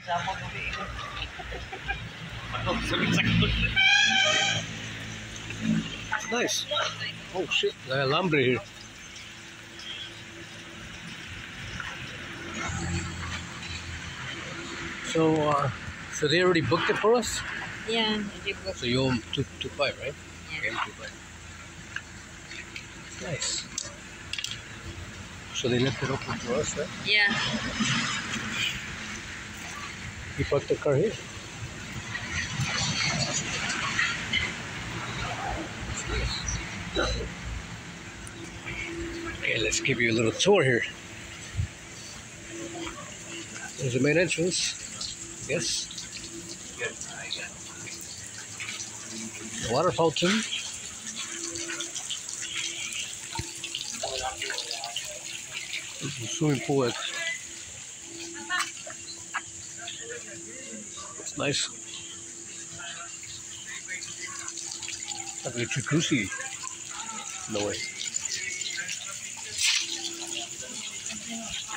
Nice. Oh shit, the alambre here. So they already booked it for us? Yeah, they booked. So you owe them 225, right? Yeah. Okay, 225. Nice. So they left it open for us, right? Yeah. You parked the car here? Okay, let's give you a little tour here. There's the main entrance. Yes. The water fountain. This is a swimming pool. It's nice. Like a jacuzzi. No way.